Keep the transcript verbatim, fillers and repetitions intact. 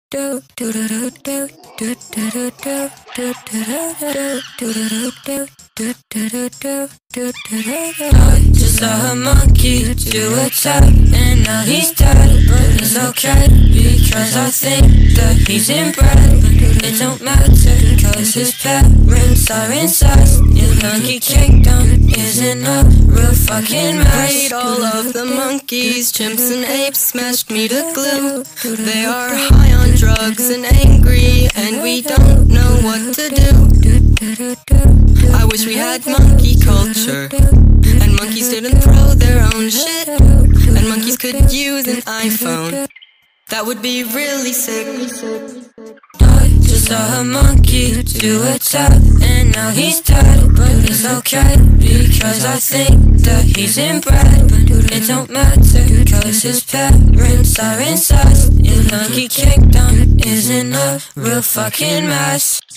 Just saw a monkey do a tap, and now he's dead. But it's okay, because I think that he's inbred. It don't matter, cause his parents are incest. Your monkey kingdom isn't a real fucking mess. Ate all of the monkeys, chimps and apes, smashed me to glue. They are high on drugs and angry, and we don't know what to do. I wish we had monkey culture, and monkeys didn't throw their own shit, and monkeys could use an iPhone. That would be really sick. I just saw a monkey do a tap, and now he's dead. But it's okay, because I think that he's inbred. It don't matter, cause his parents are incest. Your monkey kingdom isn't a real fucking mess.